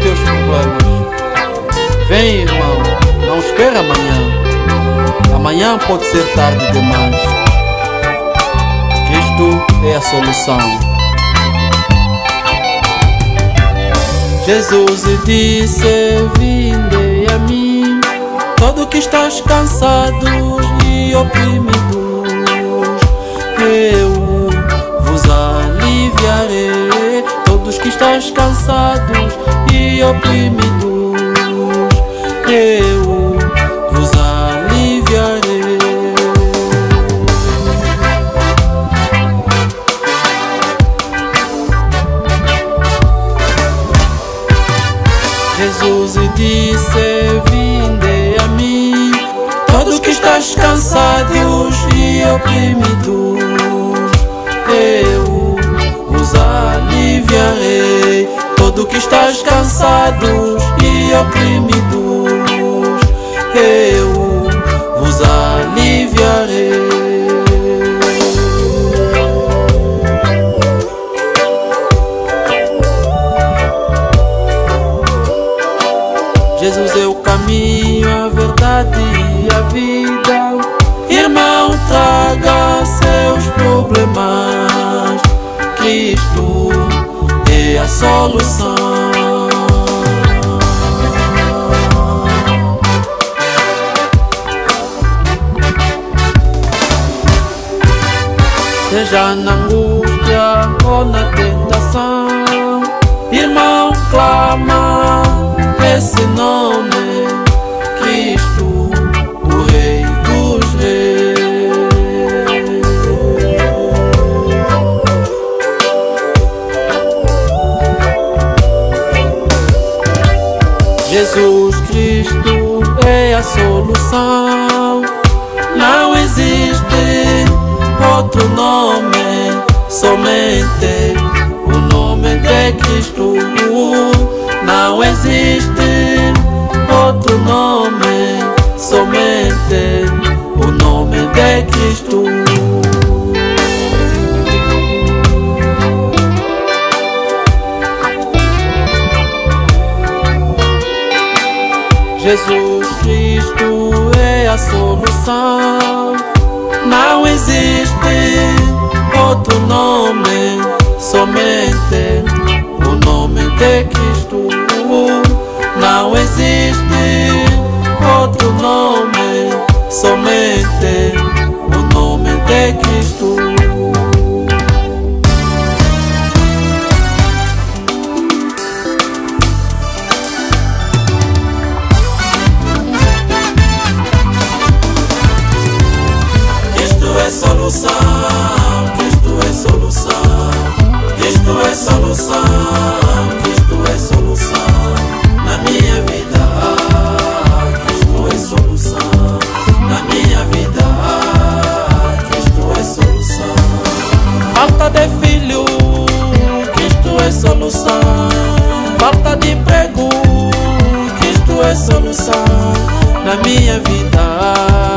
teus problemas. Vem, irmão, não espera amanhã. Amanhã pode ser tarde demais. Cristo é a solução. Jesus disse: vinde a mim, todos que estás cansados e oprimidos, eu vos aliviarei. Todos que estás cansados e oprimidos, eu vos aliviarei. Jesus disse: vinde a mim, todos que estás cansados e oprimidos, eu vos aliviarei. Todos que estás cansados e oprimidos, eu vos aliviarei. Jesus é o caminho, a verdade e a vida. Irmão, traga seus problemas. Cristo é a solução. Seja na angústia ou na tentação, irmão, clama esse nome, Cristo, o Rei dos Reis. Jesus Cristo é a solução. Não existe outro nome, somente o nome de Cristo. Não existe outro nome, somente o nome de Cristo. Jesus Cristo é a solução. Não existe outro nome, somente o nome de Cristo. Não existe outro nome, somente o nome de Cristo. Cristo é solução, Cristo é solução, Cristo é solução, Cristo é solução na minha vida. Cristo é solução na minha vida. Cristo é solução. Falta de filho, Cristo é solução. Falta de emprego, Cristo é solução na minha vida.